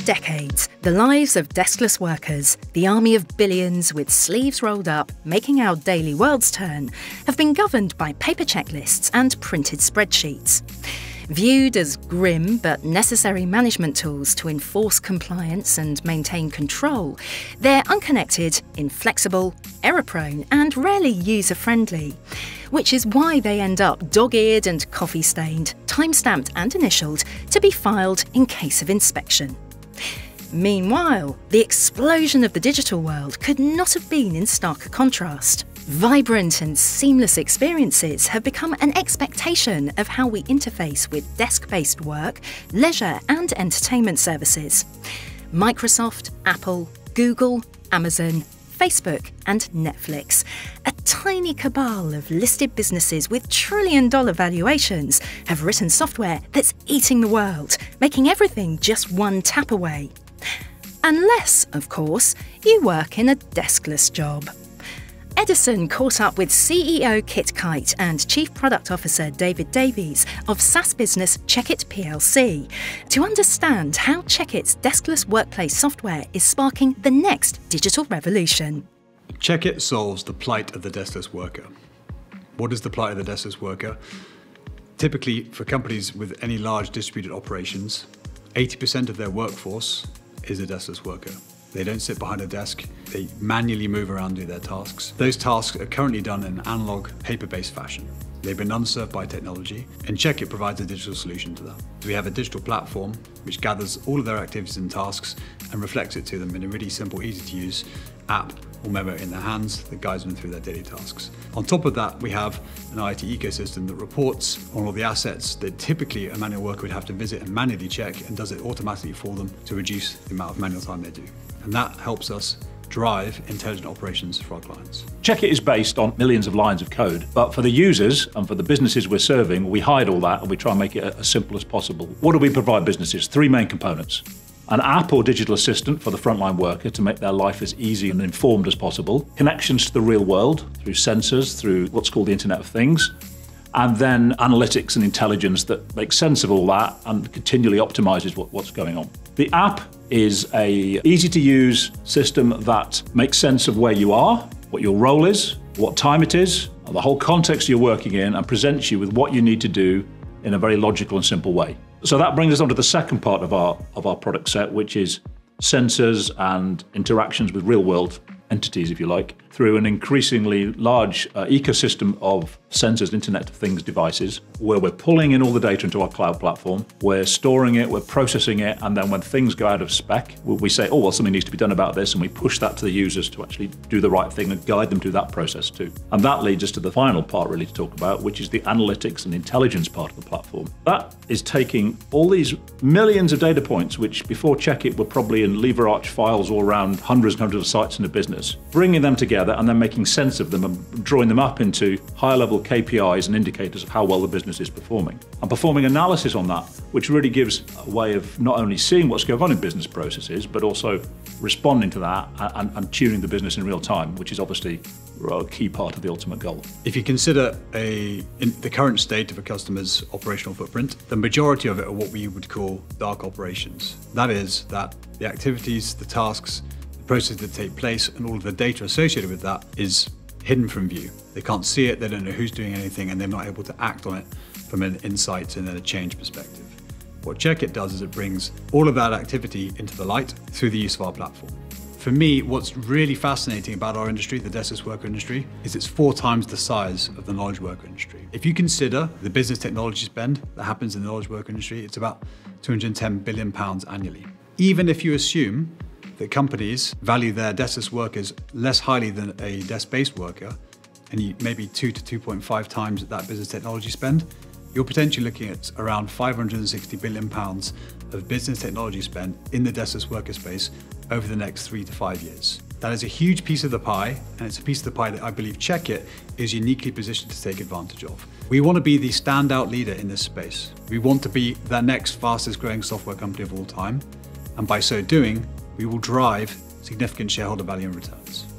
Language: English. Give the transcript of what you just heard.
decades, the lives of deskless workers, the army of billions with sleeves rolled up, making our daily worlds turn, have been governed by paper checklists and printed spreadsheets. Viewed as grim but necessary management tools to enforce compliance and maintain control, they're unconnected, inflexible, error-prone and rarely user-friendly, which is why they end up dog-eared and coffee-stained, time-stamped and initialed to be filed in case of inspection. Meanwhile, the explosion of the digital world could not have been in starker contrast. Vibrant and seamless experiences have become an expectation of how we interface with desk-based work, leisure and entertainment services. Microsoft, Apple, Google, Amazon, Facebook and Netflix, a tiny cabal of listed businesses with trillion-dollar valuations, have written software that's eating the world, making everything just one tap away. Unless, of course, you work in a deskless job. Edison caught up with CEO Kit Kyte and Chief Product Officer David Davies of SaaS business Checkit plc to understand how Checkit's deskless workplace software is sparking the next digital revolution. Checkit solves the plight of the deskless worker. What is the plight of the deskless worker? Typically, for companies with any large distributed operations, 80% of their workforce is a deskless worker. They don't sit behind a desk, they manually move around and do their tasks. Those tasks are currently done in an analog, paper-based fashion. They've been unserved by technology, and Checkit provides a digital solution to that. So we have a digital platform which gathers all of their activities and tasks and reflects it to them in a really simple, easy-to-use app or memo in their hands that guides them through their daily tasks. On top of that, we have an IT ecosystem that reports on all the assets that typically a manual worker would have to visit and manually check, and does it automatically for them to reduce the amount of manual time they do. And that helps us drive intelligent operations for our clients. Checkit is based on millions of lines of code, but for the users and for the businesses we're serving, we hide all that and we try and make it as simple as possible. What do we provide businesses? Three main components. An app or digital assistant for the frontline worker to make their life as easy and informed as possible. Connections to the real world through sensors, through what's called the Internet of Things. And then analytics and intelligence that makes sense of all that and continually optimizes what's going on. The app is an easy-to-use system that makes sense of where you are, what your role is, what time it is, and the whole context you're working in, and presents you with what you need to do in a very logical and simple way. So that brings us on to the second part of our product set, which is sensors and interactions with real-world entities, if you like, through an increasingly large ecosystem of sensors, Internet of Things devices, where we're pulling in all the data into our cloud platform, we're storing it, we're processing it, and then when things go out of spec, we say, oh, well, something needs to be done about this, and we push that to the users to actually do the right thing and guide them through that process too. And that leads us to the final part really to talk about, which is the analytics and intelligence part of the platform. That is taking all these millions of data points, which before Checkit were probably in lever arch files all around hundreds and hundreds of sites in a business, bringing them together and then making sense of them and drawing them up into higher level KPIs and indicators of how well the business is performing. And performing analysis on that, which really gives a way of not only seeing what's going on in business processes, but also responding to that and tuning the business in real time, which is obviously a key part of the ultimate goal. If you consider the current state of a customer's operational footprint, the majority of it are what we would call dark operations. That is that the activities, the tasks, the processes that take place, and all of the data associated with that is hidden from view. They can't see it, they don't know who's doing anything, and they're not able to act on it from an insight and then a change perspective. What Checkit does is it brings all of that activity into the light through the use of our platform. For me, what's really fascinating about our industry, the deskless worker industry, is it's 4 times the size of the knowledge worker industry. If you consider the business technology spend that happens in the knowledge worker industry, it's about £210 billion annually. Even if you assume that companies value their deskless workers less highly than a desk-based worker, and you maybe 2 to 2.5 times that business technology spend, you're potentially looking at around £560 billion of business technology spend in the deskless worker space over the next 3 to 5 years. That is a huge piece of the pie, and it's a piece of the pie that I believe Checkit is uniquely positioned to take advantage of. We want to be the standout leader in this space. We want to be the next fastest growing software company of all time, and by so doing, we will drive significant shareholder value and returns.